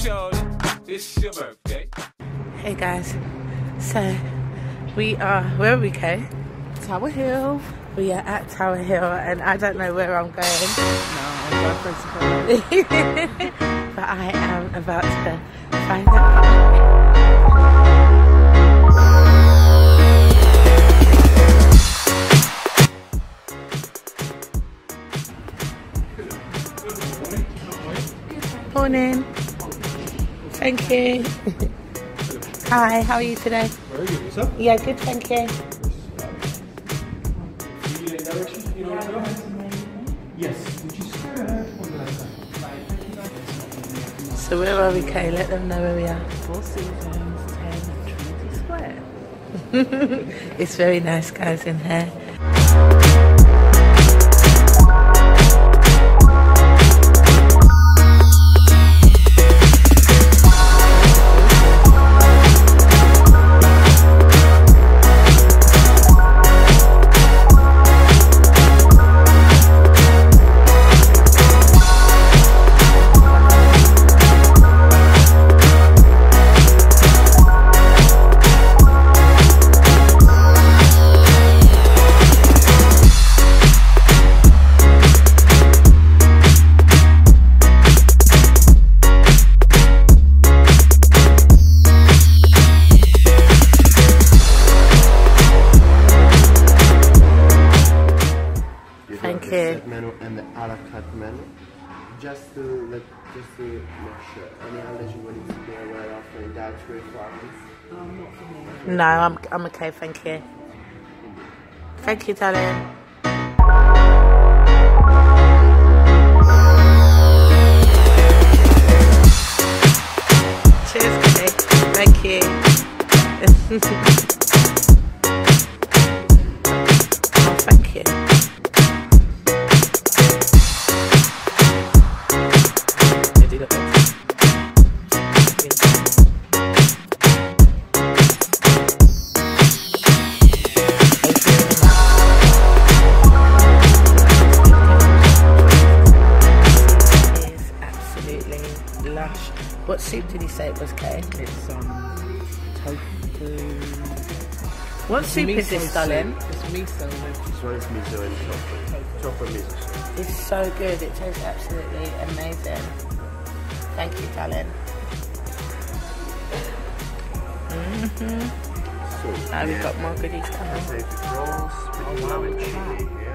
It's your birthday. Hey guys, so where are we going? Tower Hill. We are at Tower Hill and I don't know where I'm going. No, but I am about to find out. Morning. Thank you. Hi, how are you today? Very good. Yourself? Yeah, good, thank you. Yes. Would you So where are we, Kay? Let them know where we are. Four Seasons, 10 Trinity Square. It's very nice, guys, in here. Menu and the a la carte menu, just to make sure any allergy will need to be aware of and dietary requirements. No, I'm okay, thank you. Thank you, darling. Cheers, Kay. Thank you. Oh, thank you. What soup did he say it was, Kay? It's tofu. What soup is this, darling? It's miso. This one is miso and tofu miso. It's so good. It tastes absolutely amazing. Thank you, darling. So Now we've got more goodies coming. take the prawns with lemon chili here.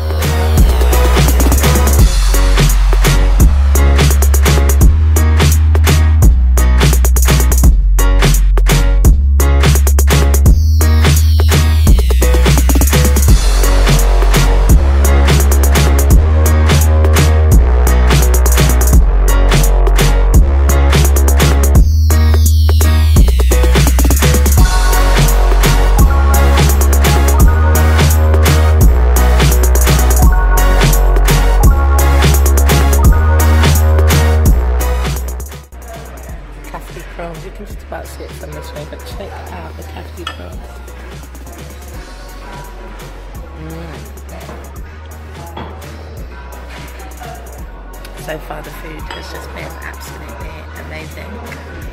You can just about see it from this way, but check out the café prawns. So far the food has just been absolutely amazing.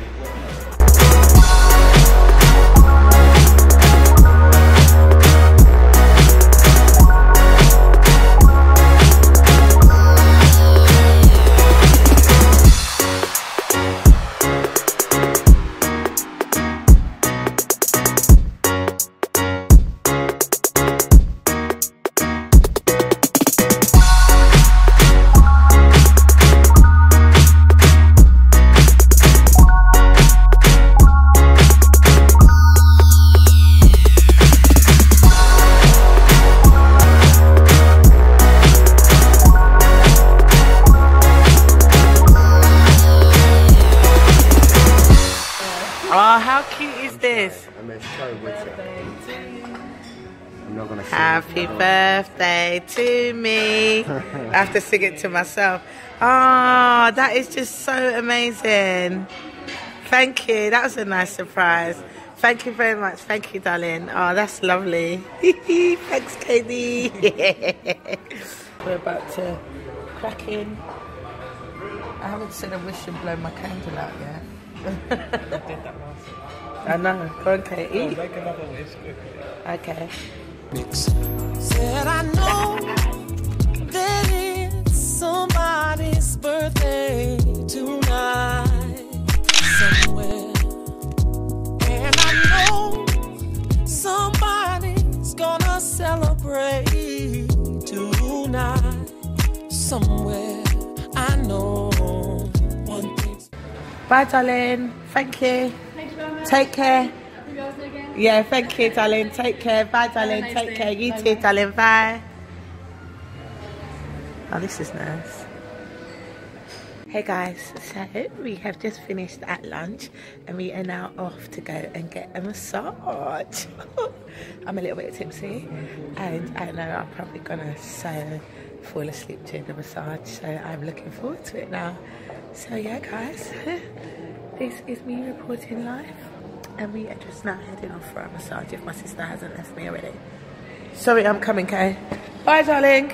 Oh, how cute is this? I'm going to show you which I'm not going to sing Happy birthday to me. I have to sing it to myself. Oh, that is just so amazing. Thank you. That was a nice surprise. Thank you very much. Thank you, darling. Oh, that's lovely. Thanks, Katie. We're about to crack in. I haven't said I wish and blown my candle out yet. I did that last time. I know. Go on, Kate, eat. Make another wish quickly. Okay. Said I know that it's somebody's birthday tonight somewhere, and I know somebody's gonna celebrate tonight somewhere. I know one thing. Bye, darling. Thank you. Thanks very much. Take care. You guys again. Yeah, thank you, darling. Take care. Bye, darling. nice Take day. care. You Bye, too, bye. darling. Bye. Oh, this is nice. Hey guys, so we have just finished at lunch and we are now off to go and get a massage. I'm a little bit tipsy and I know I'm probably gonna fall asleep during the massage, so I'm looking forward to it now. So yeah guys, this is me reporting live and we are just now heading off for a massage if my sister hasn't left me already. Sorry, I'm coming, Kay. Bye, darling.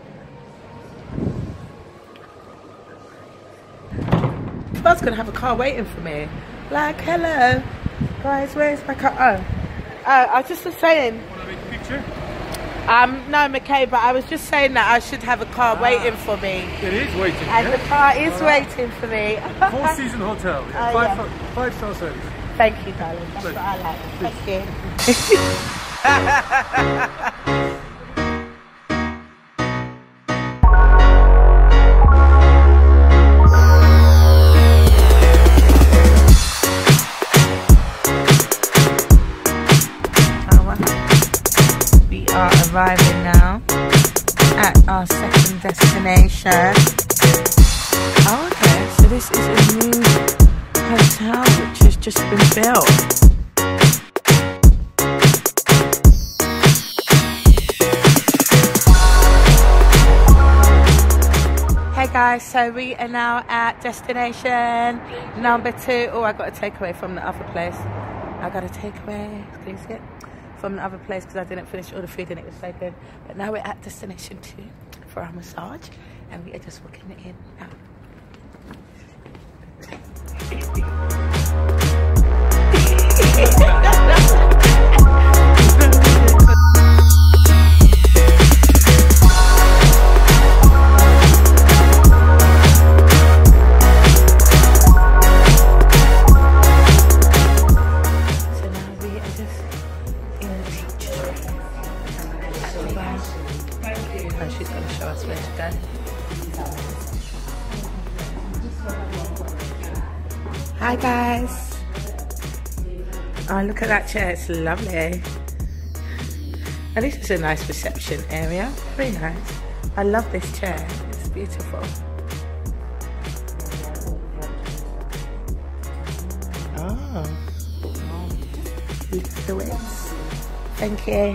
I was gonna have a car waiting for me. Like, hello, guys, where's my car? Oh, I just was saying. Want to make a picture? No, McKay, but I was just saying that I should have a car waiting for me. It is waiting. And yeah? the car is waiting for me. Four-season hotel. Yeah. Oh, yeah. Five-star service. Thank you, darling. That's what I like. Thank you. We are arriving now at our second destination. Oh, okay, so this is a new hotel which has just been built. Hey guys, so we are now at destination number 2. Oh, I got a takeaway from the other place. I got a takeaway, can you see it? From the other place because I didn't finish all the food and it was so good. But now we're at destination 2 for our massage and we are just booking it in now. She's going to show us where to go. Hi guys. Oh, look at that chair, it's lovely. And this is a nice reception area, very nice. I love this chair, it's beautiful. Oh, look at the widths. Thank you.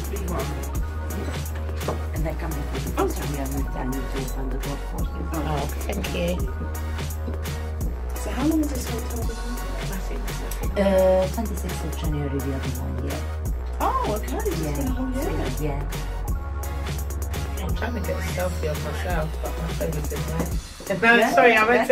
And they come with the we haven't done it on the golf course. Oh, thank you. So how long is this hotel? 26th of January the other one, yeah. Oh, okay. This is Yeah, the whole year. yeah. I'm trying to get a selfie of myself, but my phone is in there. No, Yeah. sorry, I went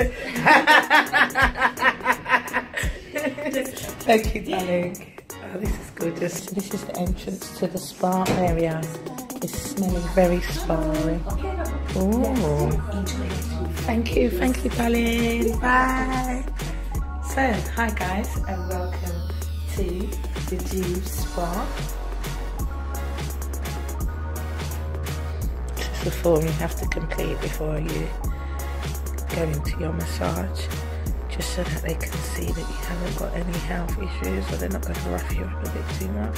to... Thank you, darling. Oh, this is gorgeous. This is the entrance to the spa area. It's smelling very spa-y. Oh, thank you, darling. Bye. So, hi guys, and welcome to the Rejuve Spa. This is the form you have to complete before you go into your massage, just so that they can see that you haven't got any health issues or they're not going to rough you up a bit too much.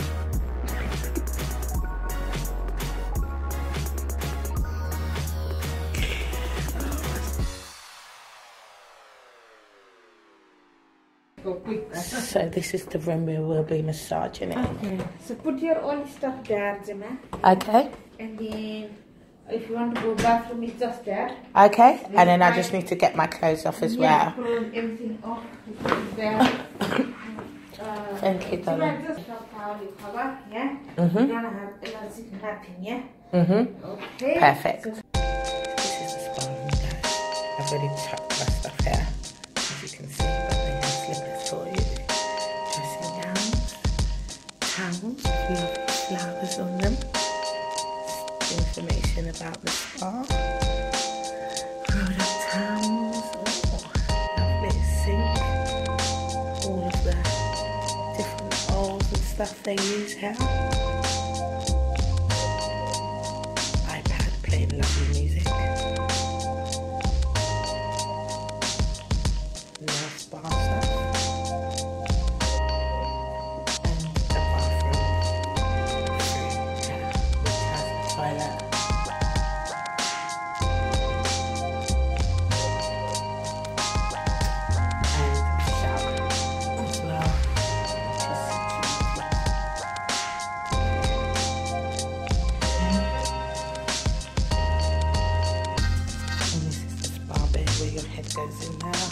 So this is the room we will be massaging it. Okay. So put your all stuff there, Gemma. Okay. And then if you want to go bathroom, it's just there. Okay. And then I just need to get my clothes off as Yeah, well. pull everything off. Put it there. Thank you, darling. Just how you cover, yeah? Mhm. You don't have allergic nothing, yeah? Mhm. Okay. Perfect. This is the spa room, guys. And already chucked my stuff here. As you can see, I've got the slippers for you. Dressing gowns, towels with lovely flowers on them. Information about the spa. Rolled up towels. Oh, lovely sink. All of the different bowls and stuff they use here. iPad playing lovely music. Nice bar stuff. And the bathroom. Which has the toilet. And shower as well. And this is the spa bed where your head goes in now.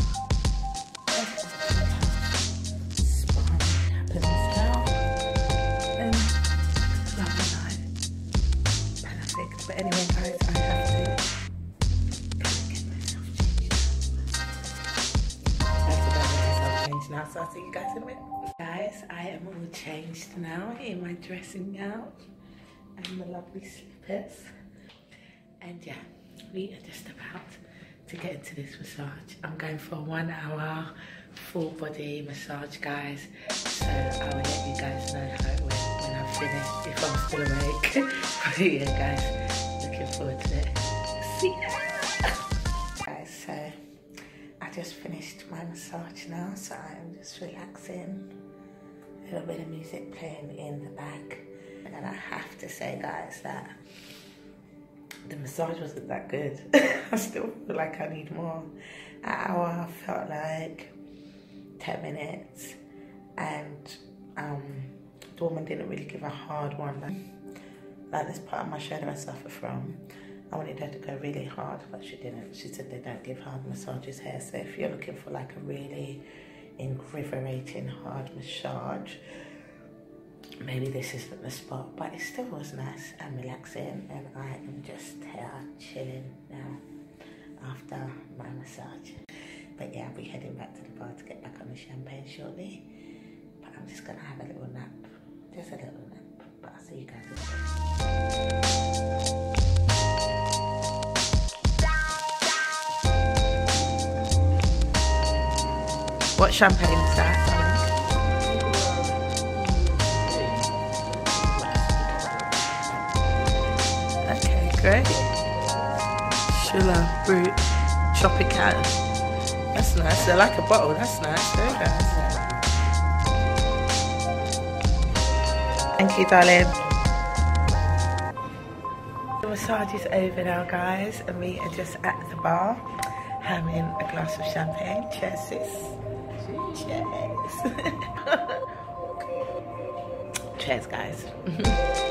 Spa happens now. And lovely night. Perfect. But anyway guys, I have to go and get myself changed. I have to go and get myself changed now, so I'll see you guys in a minute. Guys, I am all changed now in my dressing gown and the lovely slippers. And yeah, we are just about to get into this massage. I'm going for a 1 hour full body massage, guys. So I will let you guys know how it went when I'm finished, if I'm still awake. But yeah, guys, looking forward to it. See ya! Guys, so I just finished my massage now, so I'm just relaxing. A little bit of music playing in the back. And I have to say, guys, that the massage wasn't that good. I still feel like I need more. An hour felt like 10 minutes. And the woman didn't really give a hard one. Like this part of my shoulder I suffer from. I wanted her to go really hard, but she didn't. She said they don't give hard massages here. So if you're looking for like a really invigorating hard massage, maybe this isn't the spot, but it still was nice and relaxing, and I am just here chilling now after my massage. But yeah, I'll be heading back to the bar to get back on the champagne shortly, but I'm just gonna have a little nap, just a little nap, but I'll see you guys in a bit. What champagne is that? Great. Chula Brut Tropical. That's nice. I like a bottle. That's nice. Very nice. Thank you, darling. The massage is over now, guys, and we are just at the bar having a glass of champagne. Cheers, sis. Cheers. Cheers, guys.